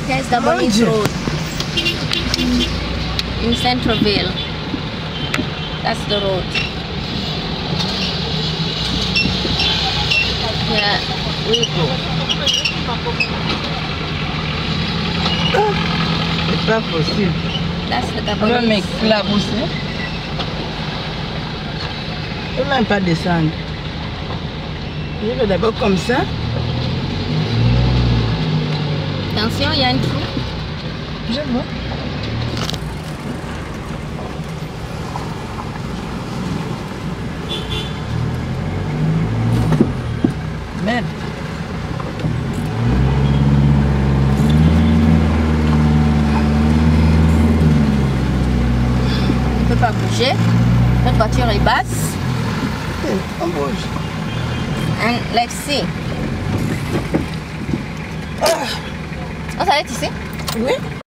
Here's the Bonny's Road in Centreville. That's the road. Here we go. C'est pas possible. That's the On va Gabonese. m'éclabousser. Je ne peux même pas descendre. Je vais d'abord comme ça. Attention, il y a un trou. Je vois. Merde. On ne peut pas bouger. Notre voiture est basse. On bouge. And let's see. On s'arrête ici? Oui.